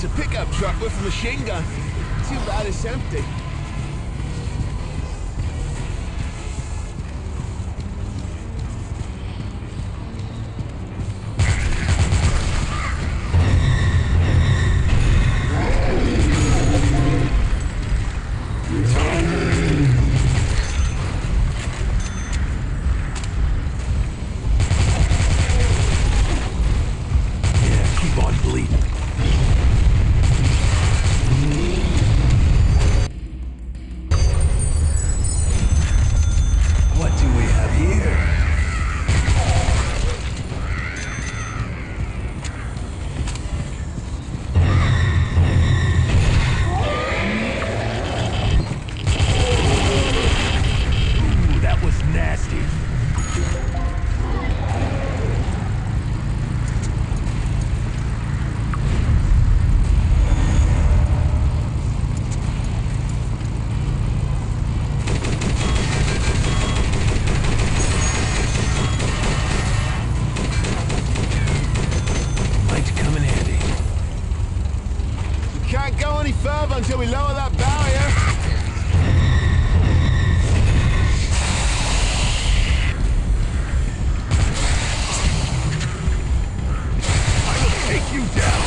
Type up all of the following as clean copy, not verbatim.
It's a pickup truck with a machine gun. Too bad it's empty. Until we lower that barrier. I will take you down.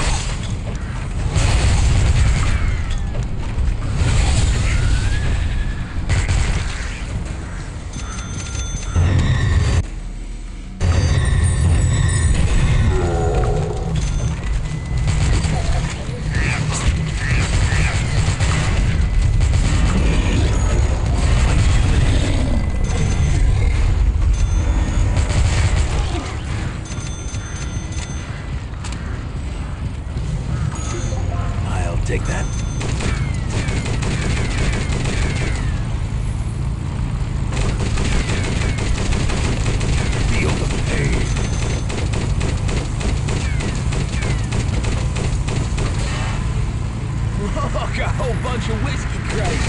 Take that. Feel the pain. Look, a whole bunch of whiskey crates.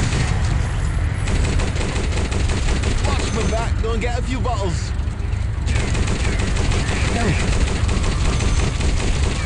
Watch my back, go and get a few bottles. There we go.